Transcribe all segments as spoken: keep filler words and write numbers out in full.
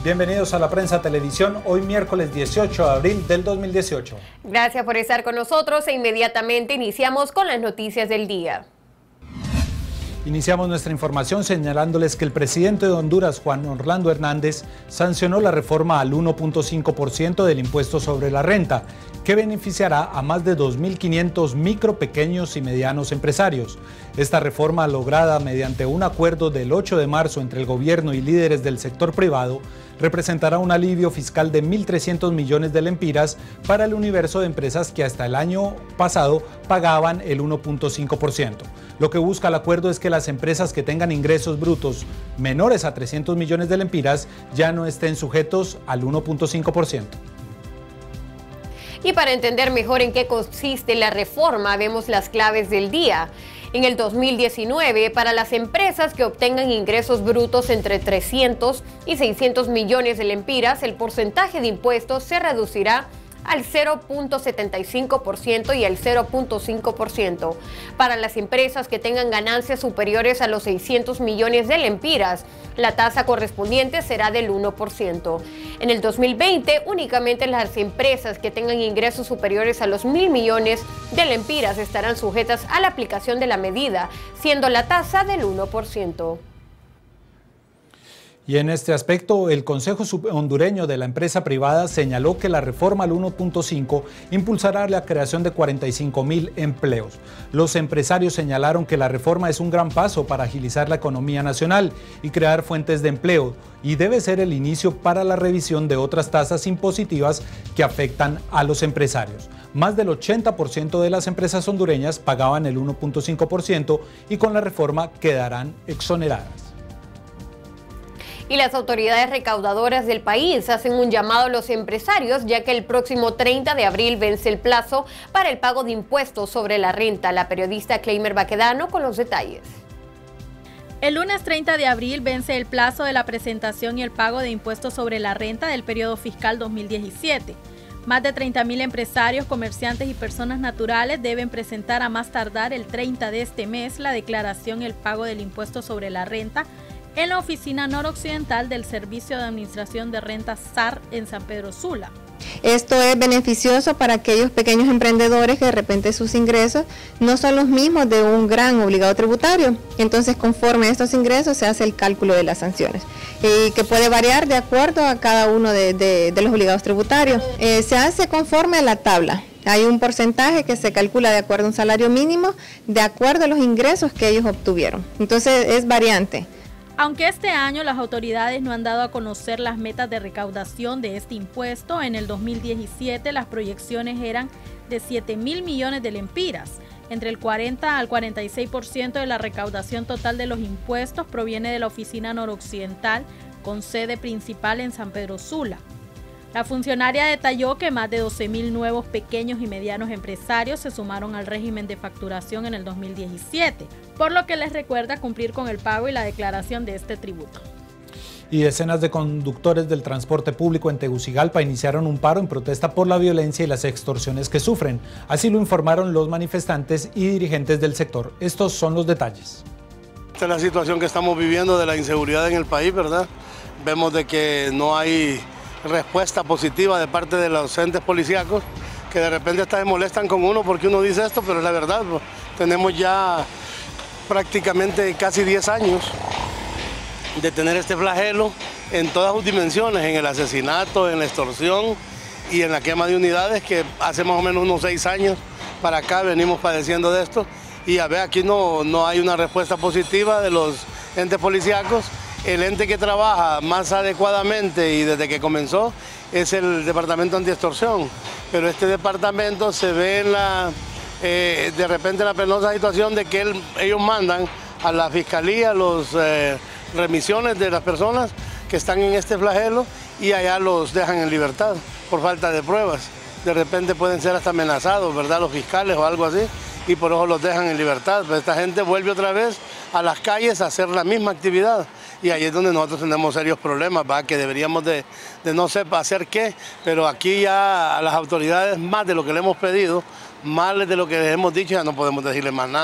Bienvenidos a La Prensa Televisión, hoy miércoles dieciocho de abril del dos mil dieciocho. Gracias por estar con nosotros e inmediatamente iniciamos con las noticias del día. Iniciamos nuestra información señalándoles que el presidente de Honduras, Juan Orlando Hernández, sancionó la reforma al uno punto cinco por ciento del impuesto sobre la renta, que beneficiará a más de dos mil quinientos micro, pequeños y medianos empresarios. Esta reforma, lograda mediante un acuerdo del ocho de marzo entre el gobierno y líderes del sector privado, representará un alivio fiscal de mil trescientos millones de lempiras para el universo de empresas que hasta el año pasado pagaban el uno punto cinco por ciento. Lo que busca el acuerdo es que las empresas que tengan ingresos brutos menores a trescientos millones de lempiras ya no estén sujetos al uno punto cinco por ciento. Y para entender mejor en qué consiste la reforma, vemos las claves del día. En el dos mil diecinueve, para las empresas que obtengan ingresos brutos entre trescientos y seiscientos millones de lempiras, el porcentaje de impuestos se reducirá al cero punto setenta y cinco por ciento y al cero punto cinco por ciento. Para las empresas que tengan ganancias superiores a los seiscientos millones de lempiras, la tasa correspondiente será del uno por ciento. En el dos mil veinte, únicamente las empresas que tengan ingresos superiores a los mil millones de lempiras estarán sujetas a la aplicación de la medida, siendo la tasa del uno por ciento. Y en este aspecto, el Consejo Hondureño de la Empresa Privada señaló que la reforma al uno punto cinco impulsará la creación de cuarenta y cinco mil empleos. Los empresarios señalaron que la reforma es un gran paso para agilizar la economía nacional y crear fuentes de empleo, y debe ser el inicio para la revisión de otras tasas impositivas que afectan a los empresarios. Más del ochenta por ciento de las empresas hondureñas pagaban el uno punto cinco por ciento y con la reforma quedarán exoneradas. Y las autoridades recaudadoras del país hacen un llamado a los empresarios, ya que el próximo treinta de abril vence el plazo para el pago de impuestos sobre la renta. La periodista Claymer Baquedano con los detalles. El lunes treinta de abril vence el plazo de la presentación y el pago de impuestos sobre la renta del periodo fiscal dos mil diecisiete. Más de treinta mil empresarios, comerciantes y personas naturales deben presentar a más tardar el treinta de este mes la declaración y el pago del impuesto sobre la renta en la oficina noroccidental del Servicio de Administración de Rentas S A R en San Pedro Sula. Esto es beneficioso para aquellos pequeños emprendedores que de repente sus ingresos no son los mismos de un gran obligado tributario. Entonces, conforme a estos ingresos se hace el cálculo de las sanciones, y que puede variar de acuerdo a cada uno de, de, de los obligados tributarios. Eh, se hace conforme a la tabla. Hay un porcentaje que se calcula de acuerdo a un salario mínimo, de acuerdo a los ingresos que ellos obtuvieron. Entonces, es variante. Aunque este año las autoridades no han dado a conocer las metas de recaudación de este impuesto, en el dos mil diecisiete las proyecciones eran de siete mil millones de lempiras. Entre el cuarenta al cuarenta y seis por ciento de la recaudación total de los impuestos proviene de la oficina noroccidental, con sede principal en San Pedro Sula. La funcionaria detalló que más de doce mil nuevos pequeños y medianos empresarios se sumaron al régimen de facturación en el dos mil diecisiete, por lo que les recuerda cumplir con el pago y la declaración de este tributo. Y decenas de conductores del transporte público en Tegucigalpa iniciaron un paro en protesta por la violencia y las extorsiones que sufren. Así lo informaron los manifestantes y dirigentes del sector. Estos son los detalles. Esta es la situación que estamos viviendo de la inseguridad en el país, ¿verdad? Vemos de que no hay respuesta positiva de parte de los entes policíacos, que de repente hasta se molestan con uno porque uno dice esto, pero es la verdad. Pues, tenemos ya prácticamente casi diez años de tener este flagelo en todas sus dimensiones, en el asesinato, en la extorsión y en la quema de unidades, que hace más o menos unos seis años para acá venimos padeciendo de esto, y a ver, aquí no, no hay una respuesta positiva de los entes policíacos. El ente que trabaja más adecuadamente y desde que comenzó es el Departamento Antiextorsión, pero este departamento se ve en la, eh, de repente en la penosa situación de que él, ellos mandan a la fiscalía los eh, remisiones de las personas que están en este flagelo y allá los dejan en libertad por falta de pruebas. De repente pueden ser hasta amenazados, ¿verdad?, los fiscales o algo así, y por eso los dejan en libertad. Pero esta gente vuelve otra vez a las calles a hacer la misma actividad. Y ahí es donde nosotros tenemos serios problemas, ¿va? Que deberíamos de, de no sepa hacer qué, pero aquí ya a las autoridades, más de lo que le hemos pedido, más de lo que les hemos dicho, ya no podemos decirles más nada.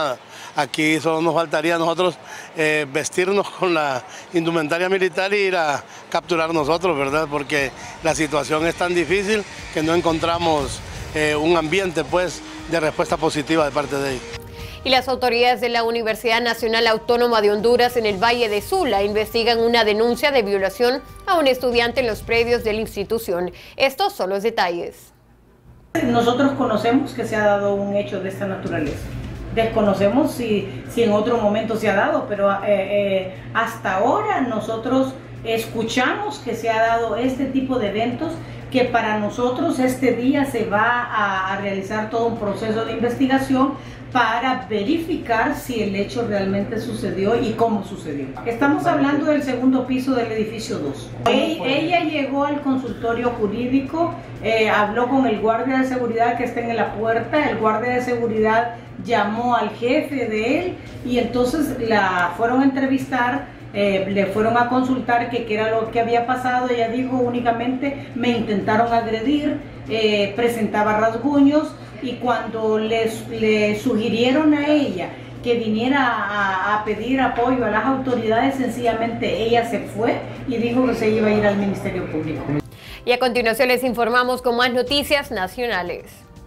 Aquí solo nos faltaría a nosotros eh, vestirnos con la indumentaria militar y ir a capturar nosotros, ¿verdad? Porque la situación es tan difícil que no encontramos eh, un ambiente, pues, de respuesta positiva de parte de ellos. Y las autoridades de la Universidad Nacional Autónoma de Honduras en el Valle de Sula investigan una denuncia de violación a un estudiante en los predios de la institución. Estos son los detalles. Nosotros conocemos que se ha dado un hecho de esta naturaleza. Desconocemos si, si en otro momento se ha dado, pero eh, eh, hasta ahora nosotros escuchamos que se ha dado este tipo de eventos, que para nosotros este día se va a, a realizar todo un proceso de investigación para verificar si el hecho realmente sucedió y cómo sucedió. Estamos hablando del segundo piso del edificio dos. Ella llegó al consultorio jurídico, eh, habló con el guardia de seguridad que está en la puerta, el guardia de seguridad llamó al jefe de él y entonces la fueron a entrevistar. Eh, le fueron a consultar que qué era lo que había pasado. Ella dijo únicamente me intentaron agredir, eh, presentaba rasguños y cuando les, le sugirieron a ella que viniera a, a pedir apoyo a las autoridades, sencillamente ella se fue y dijo que se iba a ir al Ministerio Público. Y a continuación les informamos con más noticias nacionales.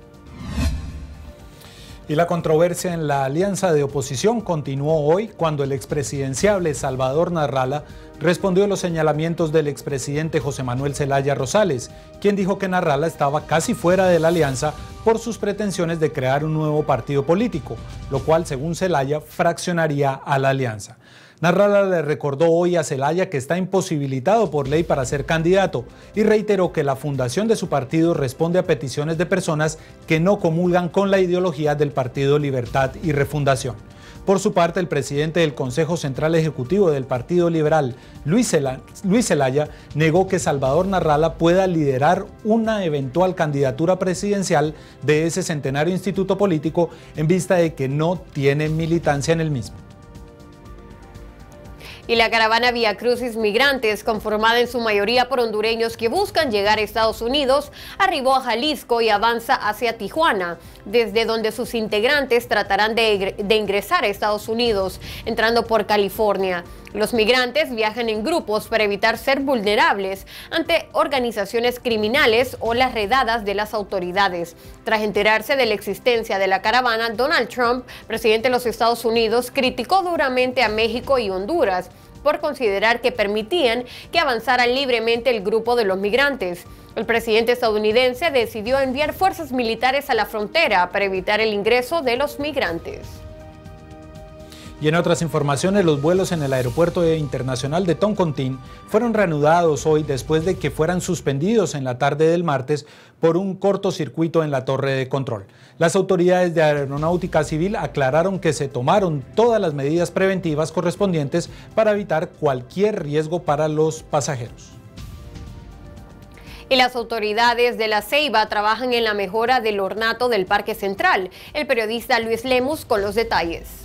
Y la controversia en la alianza de oposición continuó hoy cuando el expresidenciable Salvador Narrala respondió a los señalamientos del expresidente José Manuel Zelaya Rosales, quien dijo que Narrala estaba casi fuera de la alianza por sus pretensiones de crear un nuevo partido político, lo cual, según Zelaya, fraccionaría a la alianza. Narrala le recordó hoy a Zelaya que está imposibilitado por ley para ser candidato y reiteró que la fundación de su partido responde a peticiones de personas que no comulgan con la ideología del Partido Libertad y Refundación. Por su parte, el presidente del Consejo Central Ejecutivo del Partido Liberal, Luis Zelaya, negó que Salvador Narrala pueda liderar una eventual candidatura presidencial de ese centenario instituto político en vista de que no tiene militancia en el mismo. Y la caravana Vía Crucis Migrantes, conformada en su mayoría por hondureños que buscan llegar a Estados Unidos, arribó a Jalisco y avanza hacia Tijuana, desde donde sus integrantes tratarán de, de ingresar a Estados Unidos, entrando por California. Los migrantes viajan en grupos para evitar ser vulnerables ante organizaciones criminales o las redadas de las autoridades. Tras enterarse de la existencia de la caravana, Donald Trump, presidente de los Estados Unidos, criticó duramente a México y Honduras por considerar que permitían que avanzara libremente el grupo de los migrantes. El presidente estadounidense decidió enviar fuerzas militares a la frontera para evitar el ingreso de los migrantes. Y en otras informaciones, los vuelos en el aeropuerto internacional de Toncontín fueron reanudados hoy después de que fueran suspendidos en la tarde del martes por un cortocircuito en la torre de control. Las autoridades de Aeronáutica Civil aclararon que se tomaron todas las medidas preventivas correspondientes para evitar cualquier riesgo para los pasajeros. Y las autoridades de La Ceiba trabajan en la mejora del ornato del Parque Central. El periodista Luis Lemus con los detalles.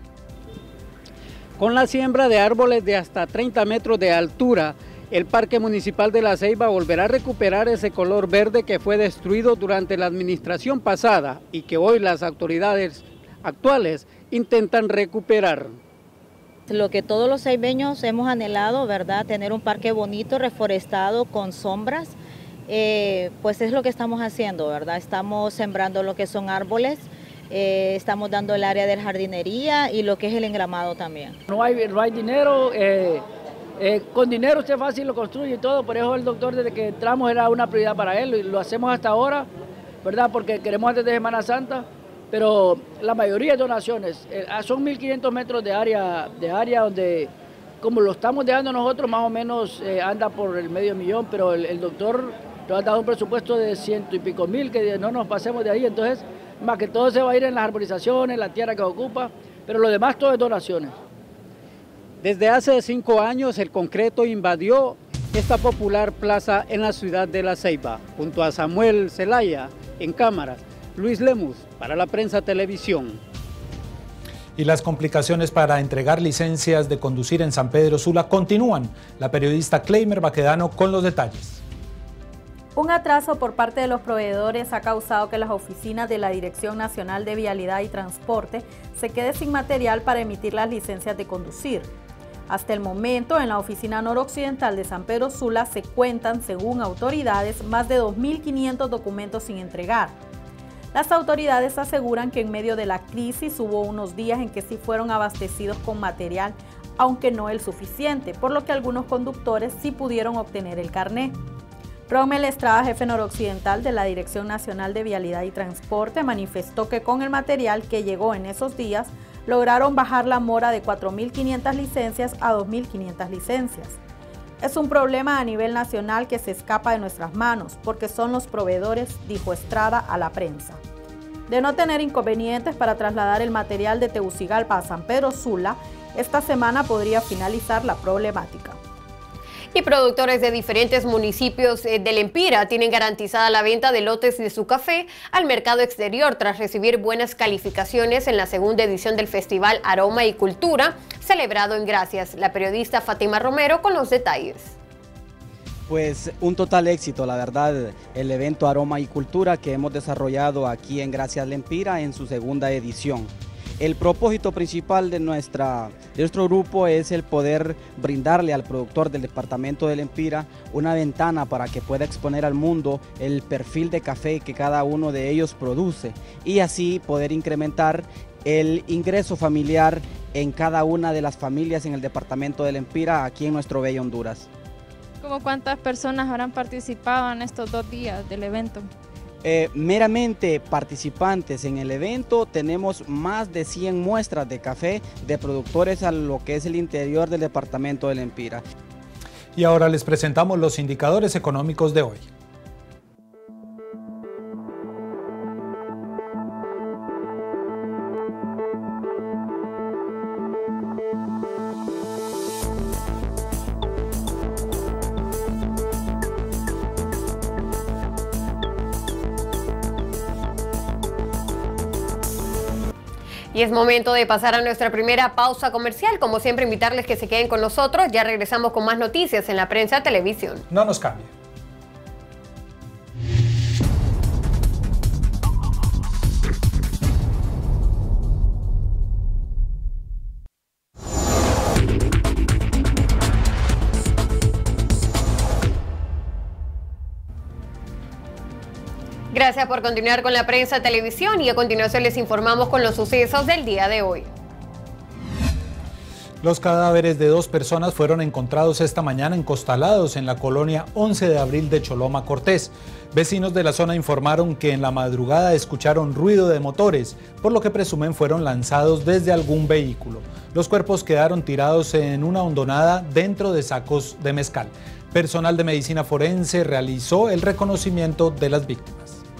Con la siembra de árboles de hasta treinta metros de altura, el Parque Municipal de La Ceiba volverá a recuperar ese color verde que fue destruido durante la administración pasada y que hoy las autoridades actuales intentan recuperar. Lo que todos los ceibeños hemos anhelado, ¿verdad? Tener un parque bonito, reforestado, con sombras, eh, pues es lo que estamos haciendo, ¿verdad? Estamos sembrando lo que son árboles. Eh, estamos dando el área de jardinería y lo que es el engramado también. No hay, no hay dinero, eh, eh, con dinero usted fácil lo construye y todo, por eso el doctor desde que entramos era una prioridad para él y lo hacemos hasta ahora, ¿verdad? Porque queremos antes de Semana Santa, pero la mayoría de donaciones, eh, son mil quinientos metros de área, de área donde, como lo estamos dejando nosotros, más o menos eh, anda por el medio millón, pero el, el doctor nos ha dado un presupuesto de ciento y pico mil, que no nos pasemos de ahí, entonces más que todo se va a ir en las arborizaciones, la tierra que ocupa, pero lo demás todo es donaciones. Desde hace cinco años el concreto invadió esta popular plaza en la ciudad de La Ceiba. Junto a Samuel Zelaya, en cámaras, Luis Lemus, para la Prensa Televisión. Y las complicaciones para entregar licencias de conducir en San Pedro Sula continúan. La periodista Cleimer Baquedano con los detalles. Un atraso por parte de los proveedores ha causado que las oficinas de la Dirección Nacional de Vialidad y Transporte se queden sin material para emitir las licencias de conducir. Hasta el momento, en la oficina noroccidental de San Pedro Sula se cuentan, según autoridades, más de dos mil quinientos documentos sin entregar. Las autoridades aseguran que en medio de la crisis hubo unos días en que sí fueron abastecidos con material, aunque no el suficiente, por lo que algunos conductores sí pudieron obtener el carné. Rommel Estrada, jefe noroccidental de la Dirección Nacional de Vialidad y Transporte, manifestó que con el material que llegó en esos días, lograron bajar la mora de cuatro mil quinientas licencias a dos mil quinientas licencias. Es un problema a nivel nacional que se escapa de nuestras manos, porque son los proveedores, dijo Estrada a la prensa. De no tener inconvenientes para trasladar el material de Tegucigalpa a San Pedro Sula, esta semana podría finalizar la problemática. Y productores de diferentes municipios del Empira tienen garantizada la venta de lotes de su café al mercado exterior tras recibir buenas calificaciones en la segunda edición del Festival Aroma y Cultura, celebrado en Gracias. La periodista Fátima Romero con los detalles. Pues un total éxito, la verdad, el evento Aroma y Cultura que hemos desarrollado aquí en Gracias El Empira en su segunda edición. El propósito principal de, nuestra, de nuestro grupo es el poder brindarle al productor del departamento del Empira una ventana para que pueda exponer al mundo el perfil de café que cada uno de ellos produce y así poder incrementar el ingreso familiar en cada una de las familias en el departamento del Empira aquí en nuestro bello Honduras. ¿Cómo cuántas personas habrán participado en estos dos días del evento? Eh, meramente participantes en el evento tenemos más de cien muestras de café de productores a lo que es el interior del departamento del Empira. Y ahora les presentamos los indicadores económicos de hoy. Y es momento de pasar a nuestra primera pausa comercial. Como siempre, invitarles que se queden con nosotros. Ya regresamos con más noticias en la prensa televisión. No nos cambie. Gracias por continuar con la prensa televisión y a continuación les informamos con los sucesos del día de hoy. Los cadáveres de dos personas fueron encontrados esta mañana encostalados en la colonia once de abril de Choloma Cortés. Vecinos de la zona informaron que en la madrugada escucharon ruido de motores, por lo que presumen fueron lanzados desde algún vehículo. Los cuerpos quedaron tirados en una hondonada dentro de sacos de mezcal. Personal de medicina forense realizó el reconocimiento de las víctimas.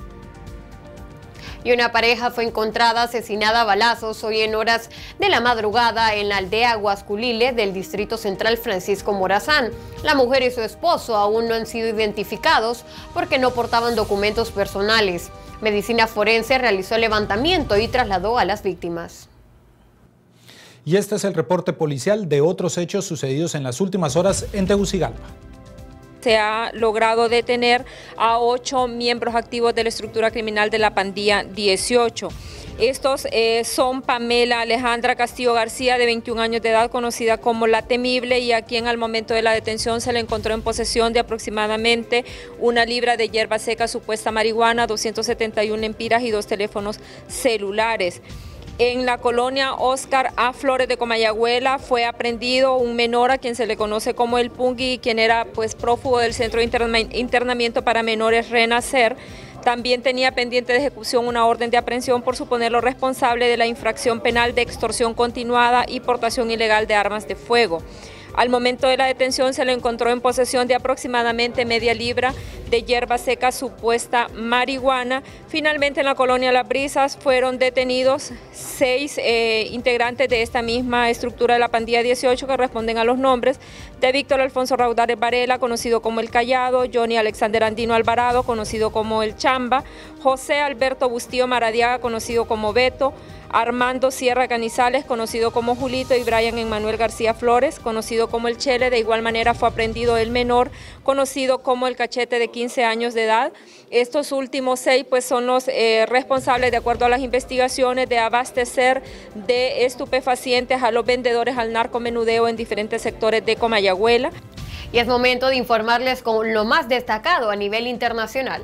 Y una pareja fue encontrada asesinada a balazos hoy en horas de la madrugada en la aldea Huasculile del Distrito Central Francisco Morazán. La mujer y su esposo aún no han sido identificados porque no portaban documentos personales. Medicina forense realizó el levantamiento y trasladó a las víctimas. Y este es el reporte policial de otros hechos sucedidos en las últimas horas en Tegucigalpa. Se ha logrado detener a ocho miembros activos de la estructura criminal de la pandilla dieciocho. Estos eh, son Pamela Alejandra Castillo García, de veintiún años de edad, conocida como La Temible, y a quien al momento de la detención se le encontró en posesión de aproximadamente una libra de hierba seca, supuesta marihuana, doscientos setenta y uno empiras y dos teléfonos celulares. En la colonia Oscar A. Flores de Comayagüela fue aprehendido un menor a quien se le conoce como el Pungui, quien era pues prófugo del Centro de Internamiento para Menores Renacer. También tenía pendiente de ejecución una orden de aprehensión por suponerlo responsable de la infracción penal de extorsión continuada y portación ilegal de armas de fuego. Al momento de la detención se le encontró en posesión de aproximadamente media libra de hierba seca supuesta marihuana. Finalmente en la colonia Las Brisas fueron detenidos seis eh, integrantes de esta misma estructura de la pandilla dieciocho que responden a los nombres de Víctor Alfonso Raudares Varela, conocido como El Callado, Johnny Alexander Andino Alvarado, conocido como El Chamba, José Alberto Bustillo Maradiaga, conocido como Beto, Armando Sierra Canizales, conocido como Julito, y Brian Emmanuel García Flores, conocido como el Chele. De igual manera fue aprendido el menor, conocido como el Cachete, de quince años de edad. Estos últimos seis pues son los eh, responsables, de acuerdo a las investigaciones, de abastecer de estupefacientes a los vendedores al narcomenudeo en diferentes sectores de Comayagüela. Y es momento de informarles con lo más destacado a nivel internacional.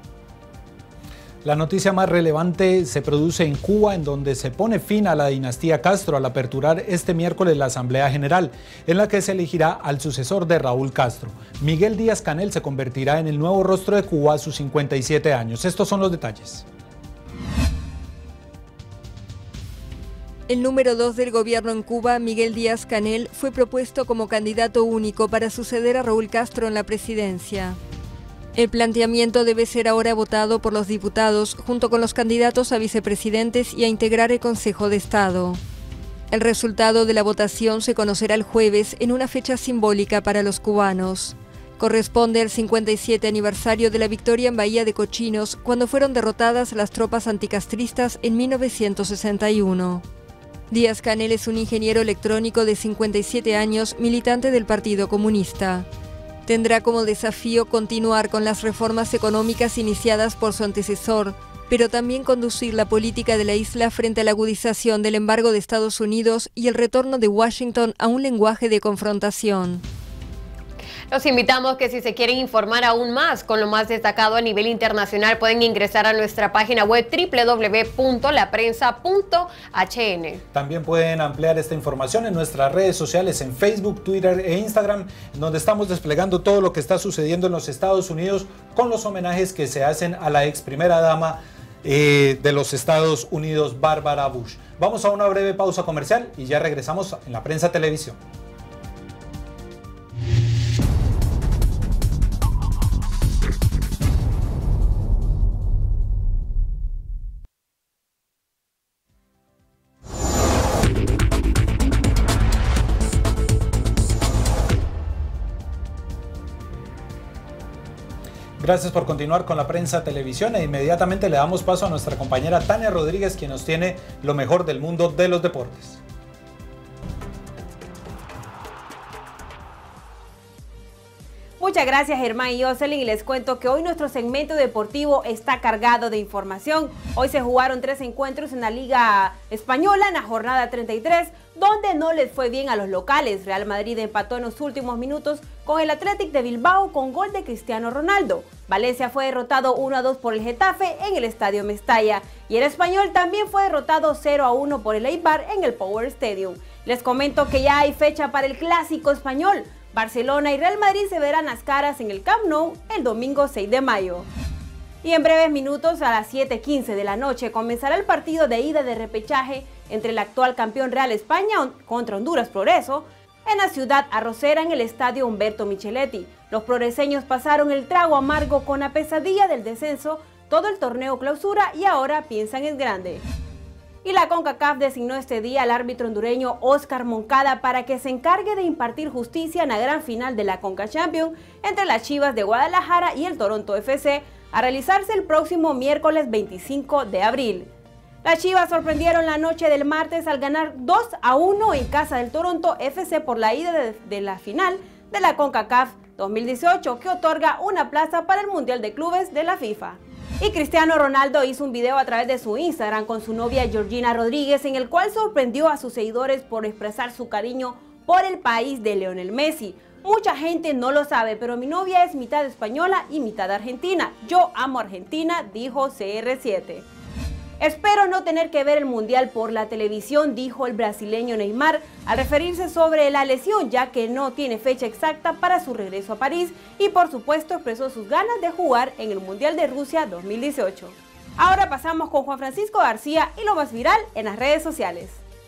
La noticia más relevante se produce en Cuba, en donde se pone fin a la dinastía Castro al aperturar este miércoles la Asamblea General, en la que se elegirá al sucesor de Raúl Castro. Miguel Díaz-Canel se convertirá en el nuevo rostro de Cuba a sus cincuenta y siete años. Estos son los detalles. El número dos del gobierno en Cuba, Miguel Díaz-Canel, fue propuesto como candidato único para suceder a Raúl Castro en la presidencia. El planteamiento debe ser ahora votado por los diputados junto con los candidatos a vicepresidentes y a integrar el Consejo de Estado. El resultado de la votación se conocerá el jueves en una fecha simbólica para los cubanos. Corresponde al cincuenta y siete aniversario de la victoria en Bahía de Cochinos, cuando fueron derrotadas las tropas anticastristas en mil novecientos sesenta y uno. Díaz-Canel es un ingeniero electrónico de cincuenta y siete años, militante del Partido Comunista. Tendrá como desafío continuar con las reformas económicas iniciadas por su antecesor, pero también conducir la política de la isla frente a la agudización del embargo de Estados Unidos y el retorno de Washington a un lenguaje de confrontación. Los invitamos que si se quieren informar aún más con lo más destacado a nivel internacional, pueden ingresar a nuestra página web doble u doble u doble u punto la prensa punto h n. También pueden ampliar esta información en nuestras redes sociales, en Facebook, Twitter e Instagram, donde estamos desplegando todo lo que está sucediendo en los Estados Unidos con los homenajes que se hacen a la ex primera dama eh, de los Estados Unidos, Bárbara Bush. Vamos a una breve pausa comercial y ya regresamos en La Prensa Televisión. Gracias por continuar con La Prensa Televisión e inmediatamente le damos paso a nuestra compañera Tania Rodríguez, quien nos tiene lo mejor del mundo de los deportes. Muchas gracias, Germán y Jocelyn, y les cuento que hoy nuestro segmento deportivo está cargado de información. Hoy se jugaron tres encuentros en la Liga Española en la jornada treinta y tres, donde no les fue bien a los locales. Real Madrid empató en los últimos minutos con el Athletic de Bilbao con gol de Cristiano Ronaldo. Valencia fue derrotado uno a dos por el Getafe en el Estadio Mestalla, y el Español también fue derrotado cero a uno por el Eibar en el Power Stadium. Les comento que ya hay fecha para el Clásico Español. Barcelona y Real Madrid se verán las caras en el Camp Nou el domingo seis de mayo. Y en breves minutos, a las siete quince de la noche, comenzará el partido de ida de repechaje entre el actual campeón Real España contra Honduras Progreso en la ciudad arrocera en el estadio Humberto Micheletti. Los progreseños pasaron el trago amargo con la pesadilla del descenso todo el torneo clausura y ahora piensan en grande. Y la CONCACAF designó este día al árbitro hondureño Oscar Moncada para que se encargue de impartir justicia en la gran final de la Conca Champions entre las Chivas de Guadalajara y el Toronto F C, a realizarse el próximo miércoles veinticinco de abril. Las Chivas sorprendieron la noche del martes al ganar dos a uno en casa del Toronto F C por la ida de, de la final de la CONCACAF dos mil dieciocho, que otorga una plaza para el Mundial de Clubes de la FIFA. Y Cristiano Ronaldo hizo un video a través de su Instagram con su novia Georgina Rodríguez, en el cual sorprendió a sus seguidores por expresar su cariño por el país de Lionel Messi. Mucha gente no lo sabe, pero mi novia es mitad española y mitad argentina. Yo amo Argentina, dijo C R siete. Espero no tener que ver el Mundial por la televisión, dijo el brasileño Neymar al referirse sobre la lesión, ya que no tiene fecha exacta para su regreso a París, y por supuesto expresó sus ganas de jugar en el Mundial de Rusia dos mil dieciocho. Ahora pasamos con Juan Francisco García y lo más viral en las redes sociales.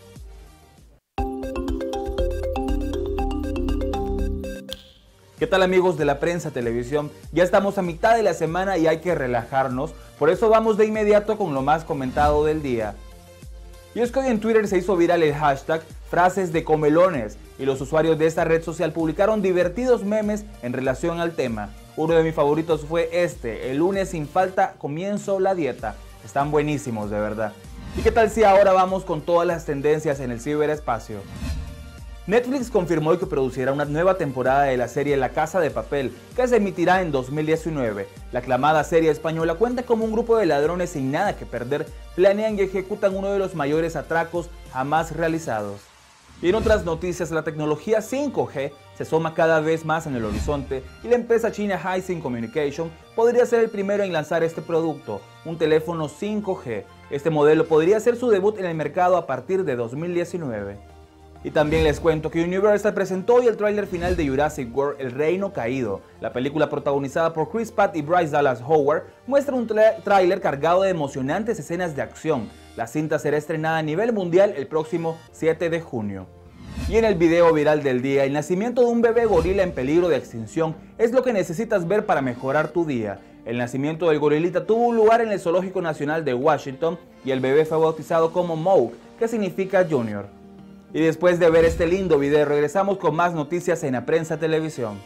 ¿Qué tal, amigos de La Prensa Televisión? Ya estamos a mitad de la semana y hay que relajarnos, por eso vamos de inmediato con lo más comentado del día. Y es que hoy en Twitter se hizo viral el hashtag frases de comelones y los usuarios de esta red social publicaron divertidos memes en relación al tema. Uno de mis favoritos fue este: el lunes sin falta comienzo la dieta. Están buenísimos, de verdad. ¿Y qué tal si ahora vamos con todas las tendencias en el ciberespacio? Netflix confirmó que producirá una nueva temporada de la serie La Casa de Papel, que se emitirá en dos mil diecinueve. La aclamada serie española cuenta como un grupo de ladrones sin nada que perder planean y ejecutan uno de los mayores atracos jamás realizados. Y en otras noticias, la tecnología cinco G se asoma cada vez más en el horizonte y la empresa china Hisense Communication podría ser el primero en lanzar este producto, un teléfono cinco G. Este modelo podría hacer su debut en el mercado a partir de dos mil diecinueve. Y también les cuento que Universal presentó hoy el tráiler final de Jurassic World: El Reino Caído. La película, protagonizada por Chris Pratt y Bryce Dallas Howard, muestra un tráiler cargado de emocionantes escenas de acción. La cinta será estrenada a nivel mundial el próximo siete de junio. Y en el video viral del día, el nacimiento de un bebé gorila en peligro de extinción es lo que necesitas ver para mejorar tu día. El nacimiento del gorilita tuvo un lugar en el Zoológico Nacional de Washington y el bebé fue bautizado como Mouk, que significa Junior. Y después de ver este lindo video, regresamos con más noticias en La Prensa Televisión.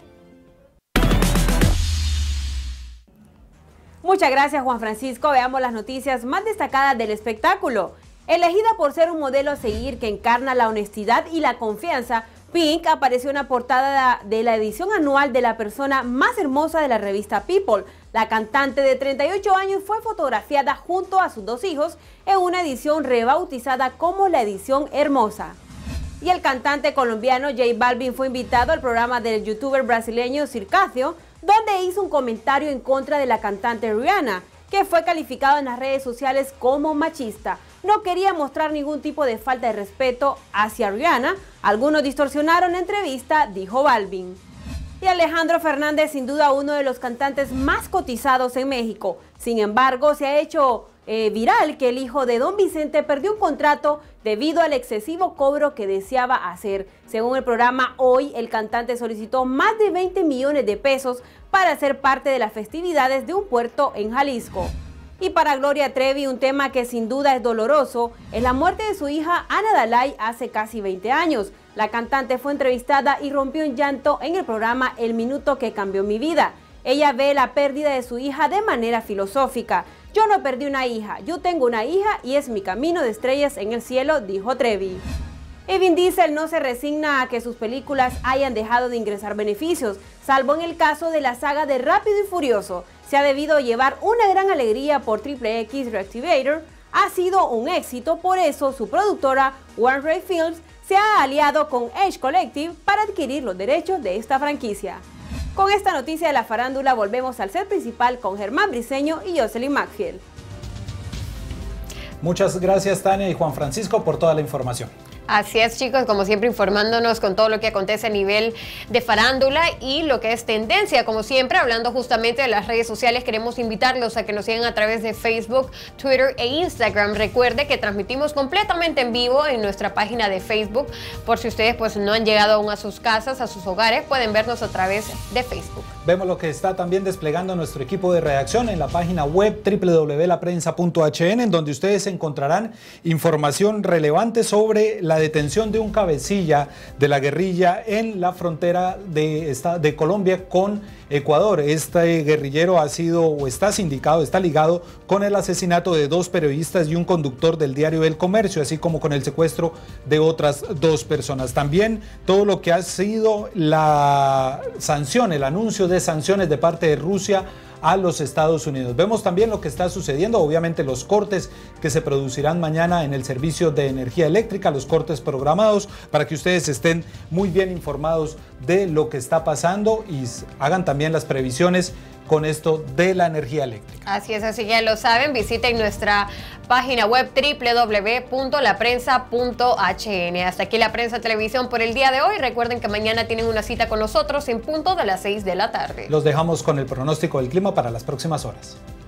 Muchas gracias, Juan Francisco. Veamos las noticias más destacadas del espectáculo. Elegida por ser un modelo a seguir que encarna la honestidad y la confianza, Pink apareció en la portada de la edición anual de la persona más hermosa de la revista People. La cantante de treinta y ocho años fue fotografiada junto a sus dos hijos en una edición rebautizada como la edición Hermosa. Y el cantante colombiano J Balvin fue invitado al programa del youtuber brasileño Circacio, donde hizo un comentario en contra de la cantante Rihanna, que fue calificado en las redes sociales como machista. No quería mostrar ningún tipo de falta de respeto hacia Rihanna. Algunos distorsionaron la entrevista, dijo Balvin. Y Alejandro Fernández, sin duda uno de los cantantes más cotizados en México. Sin embargo, se ha hecho eh, viral que el hijo de Don Vicente perdió un contrato debido al excesivo cobro que deseaba hacer. Según el programa Hoy, el cantante solicitó más de veinte millones de pesos para ser parte de las festividades de un puerto en Jalisco. Y para Gloria Trevi, un tema que sin duda es doloroso, es la muerte de su hija Ana Dalai hace casi veinte años. La cantante fue entrevistada y rompió en llanto en el programa El Minuto que Cambió Mi Vida. Ella ve la pérdida de su hija de manera filosófica. Yo no perdí una hija, yo tengo una hija y es mi camino de estrellas en el cielo, dijo Trevi. Y Vin Diesel no se resigna a que sus películas hayan dejado de ingresar beneficios, salvo en el caso de la saga de Rápido y Furioso. Se ha debido llevar una gran alegría por Triple X Reactivator. Ha sido un éxito, por eso su productora Warner Bros. Films se ha aliado con Edge Collective para adquirir los derechos de esta franquicia. Con esta noticia de la farándula volvemos al set principal con Germán Briceño y Jocelyn Macfield. Muchas gracias, Tania y Juan Francisco, por toda la información. Así es, chicos, como siempre informándonos con todo lo que acontece a nivel de farándula y lo que es tendencia. Como siempre, hablando justamente de las redes sociales, queremos invitarlos a que nos sigan a través de Facebook, Twitter e Instagram. Recuerde que transmitimos completamente en vivo en nuestra página de Facebook. Por si ustedes pues no han llegado aún a sus casas, a sus hogares, pueden vernos a través de Facebook. Vemos lo que está también desplegando nuestro equipo de redacción en la página web doble u doble u doble u punto la prensa punto h n, en donde ustedes encontrarán información relevante sobre la detención de un cabecilla de la guerrilla en la frontera de, esta, de Colombia con Ecuador. Este guerrillero ha sido o está sindicado, está ligado con el asesinato de dos periodistas y un conductor del diario El Comercio, así como con el secuestro de otras dos personas. También todo lo que ha sido la sanción, el anuncio de sanciones de parte de Rusia a los Estados Unidos. Vemos también lo que está sucediendo, obviamente los cortes que se producirán mañana en el servicio de energía eléctrica, los cortes programados, para que ustedes estén muy bien informados de lo que está pasando y hagan también las previsiones con esto de la energía eléctrica. Así es, así que ya lo saben, visiten nuestra página web doble u doble u doble u punto la prensa punto h n. Hasta aquí La Prensa Televisión por el día de hoy. Recuerden que mañana tienen una cita con nosotros en punto de las seis de la tarde. Los dejamos con el pronóstico del clima para las próximas horas.